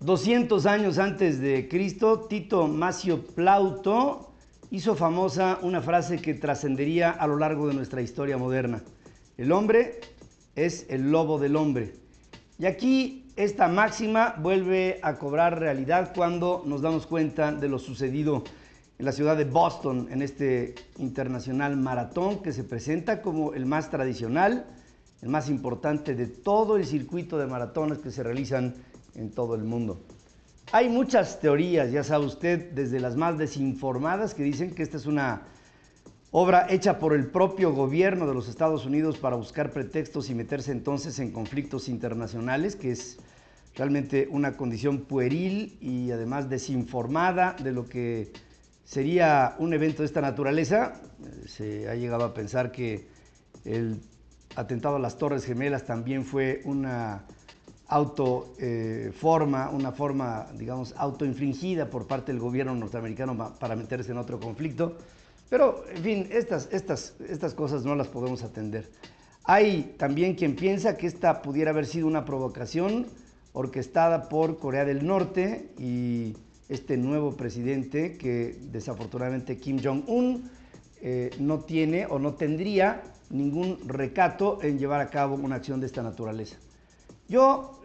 200 años antes de Cristo, Tito Macio Plauto hizo famosa una frase que trascendería a lo largo de nuestra historia moderna. El hombre es el lobo del hombre. Y aquí esta máxima vuelve a cobrar realidad cuando nos damos cuenta de lo sucedido en la ciudad de Boston, en este internacional maratón que se presenta como el más tradicional, el más importante de todo el circuito de maratones que se realizan en todo el mundo. Hay muchas teorías, ya sabe usted, desde las más desinformadas que dicen que esta es una obra hecha por el propio gobierno de los Estados Unidos para buscar pretextos y meterse entonces en conflictos internacionales, que es realmente una condición pueril y además desinformada de lo que sería un evento de esta naturaleza. Se ha llegado a pensar que el atentado a las Torres Gemelas también fue una forma, digamos, autoinfligida por parte del gobierno norteamericano para meterse en otro conflicto. Pero, en fin, estas cosas no las podemos atender. Hay también quien piensa que esta pudiera haber sido una provocación orquestada por Corea del Norte y este nuevo presidente que desafortunadamente Kim Jong-un no tiene o no tendría ningún recato en llevar a cabo una acción de esta naturaleza. Yo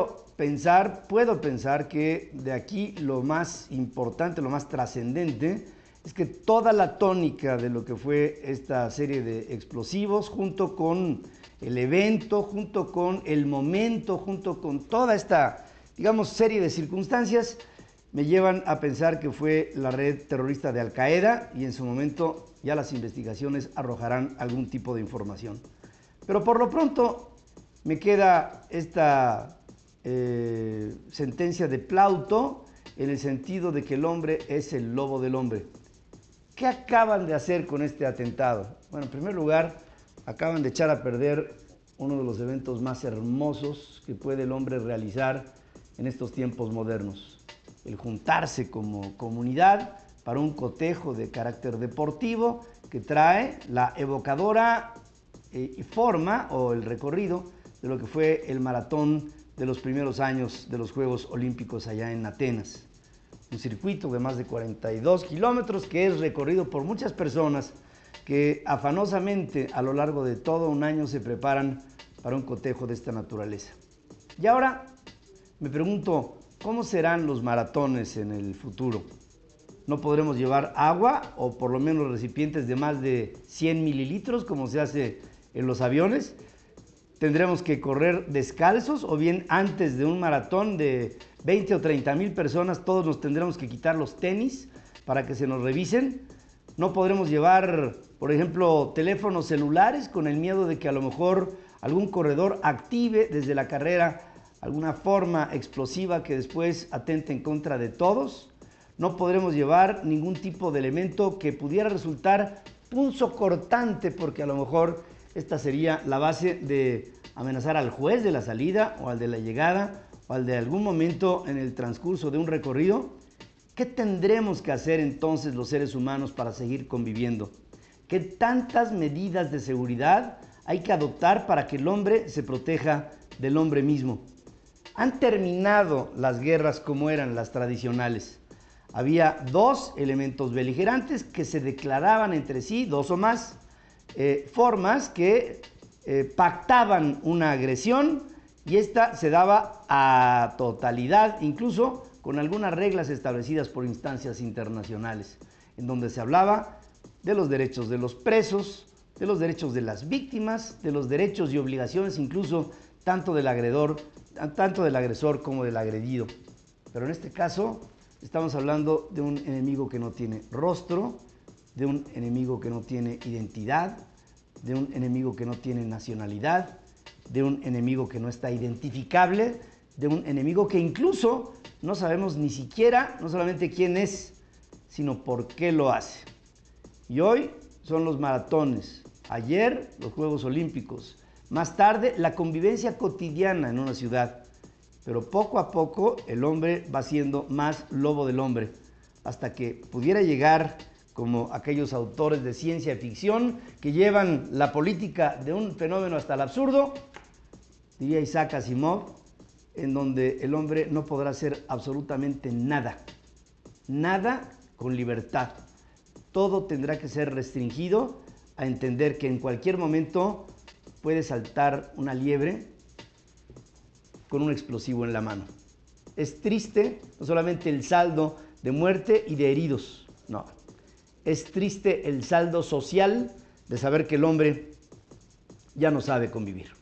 puedo pensar que de aquí lo más importante, lo más trascendente, es que toda la tónica de lo que fue esta serie de explosivos, junto con el evento, junto con el momento, junto con toda esta, digamos, serie de circunstancias, me llevan a pensar que fue la red terrorista de Al Qaeda y en su momento ya las investigaciones arrojarán algún tipo de información. Pero por lo pronto me queda esta sentencia de Plauto en el sentido de que el hombre es el lobo del hombre. ¿Qué acaban de hacer con este atentado? Bueno, en primer lugar, acaban de echar a perder uno de los eventos más hermosos que puede el hombre realizar en estos tiempos modernos. El juntarse como comunidad para un cotejo de carácter deportivo que trae la evocadora forma o el recorrido de lo que fue el maratón de los primeros años de los Juegos Olímpicos allá en Atenas. Un circuito de más de 42 kilómetros que es recorrido por muchas personas que afanosamente a lo largo de todo un año se preparan para un cotejo de esta naturaleza. Y ahora me pregunto, ¿cómo serán los maratones en el futuro? ¿No podremos llevar agua o por lo menos recipientes de más de 100 mililitros como se hace en los aviones? ¿Tendremos que correr descalzos o bien antes de un maratón de 20 o 30 mil personas todos nos tendremos que quitar los tenis para que se nos revisen? ¿No podremos llevar, por ejemplo, teléfonos celulares con el miedo de que a lo mejor algún corredor active desde la carrera alguna forma explosiva que después atente en contra de todos? No podremos llevar ningún tipo de elemento que pudiera resultar punzocortante porque a lo mejor esta sería la base de amenazar al juez de la salida o al de la llegada o al de algún momento en el transcurso de un recorrido. ¿Qué tendremos que hacer entonces los seres humanos para seguir conviviendo? ¿Qué tantas medidas de seguridad hay que adoptar para que el hombre se proteja del hombre mismo? Han terminado las guerras como eran las tradicionales. Había dos elementos beligerantes que se declaraban entre sí, dos o más, formas que pactaban una agresión y esta se daba a totalidad, incluso con algunas reglas establecidas por instancias internacionales, en donde se hablaba de los derechos de los presos, de los derechos de las víctimas, de los derechos y obligaciones incluso tanto del agresor como del agredido. Pero en este caso estamos hablando de un enemigo que no tiene rostro, de un enemigo que no tiene identidad, de un enemigo que no tiene nacionalidad, de un enemigo que no está identificable, de un enemigo que incluso no sabemos ni siquiera, no solamente quién es, sino por qué lo hace. Y hoy son los maratones, ayer los Juegos Olímpicos, más tarde la convivencia cotidiana en una ciudad. Pero poco a poco el hombre va siendo más lobo del hombre, hasta que pudiera llegar como aquellos autores de ciencia ficción que llevan la política de un fenómeno hasta el absurdo, diría Isaac Asimov, en donde el hombre no podrá hacer absolutamente nada, nada con libertad. Todo tendrá que ser restringido a entender que en cualquier momento puede saltar una liebre con un explosivo en la mano. Es triste no solamente el saldo de muerte y de heridos, no. Es triste el saldo social de saber que el hombre ya no sabe convivir.